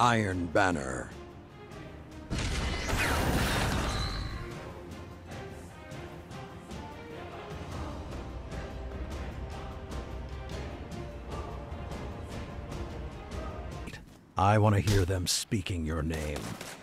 Iron Banner. I want to hear them speaking your name.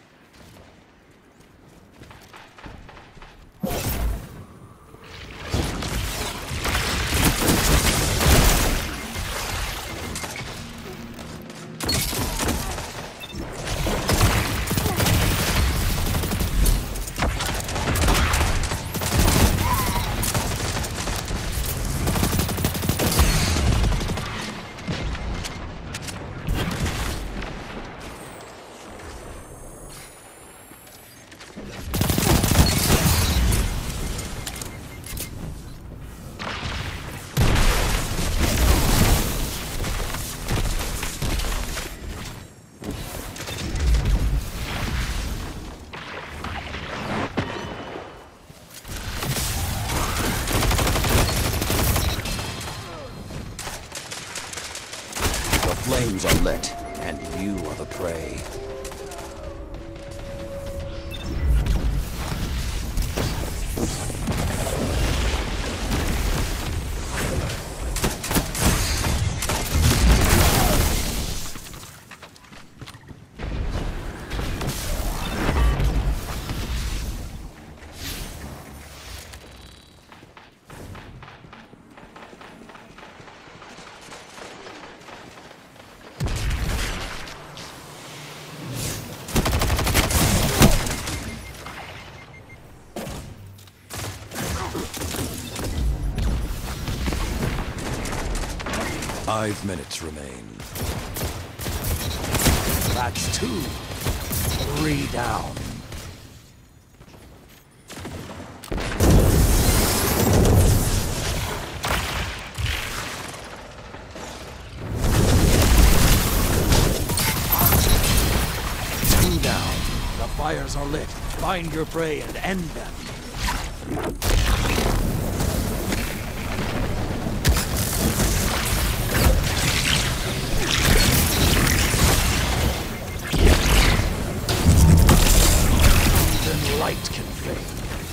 Flames are lit, and you are the prey. Five minutes remain. That's 2. 3 down. Two down. The fires are lit. Find your prey and end them. Light can fade.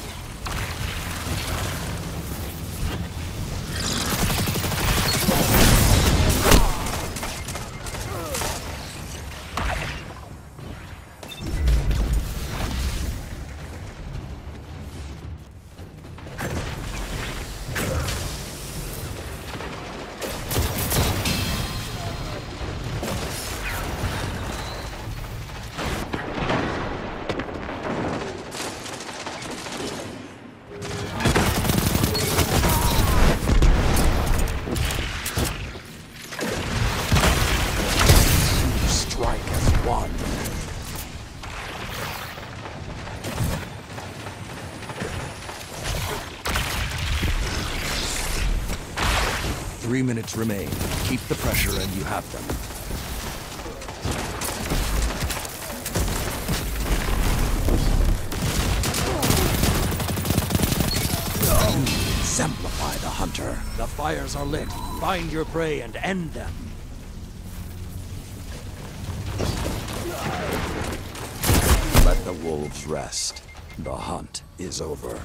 One. 3 minutes remain. Keep the pressure and you have them. Exemplify the hunter. The fires are lit. Find your prey and end them. Let the wolves rest. The hunt is over.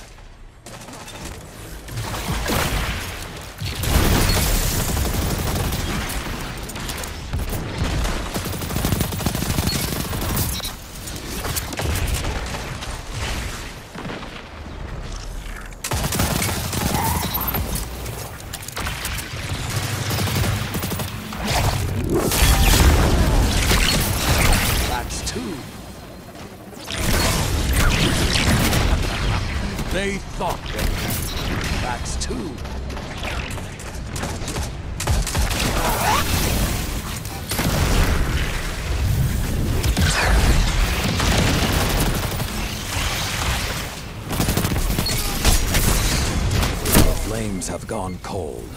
That's 2. They thought they had. That's 2. The flames have gone cold.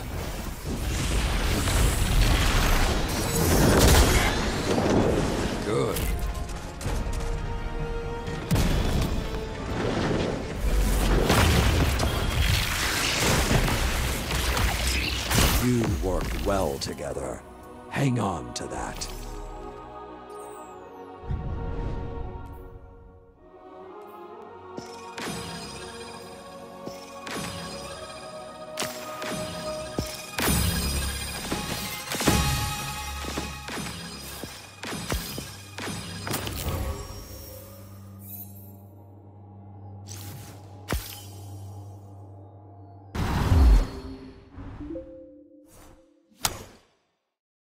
Good. You work well together. Hang on to that.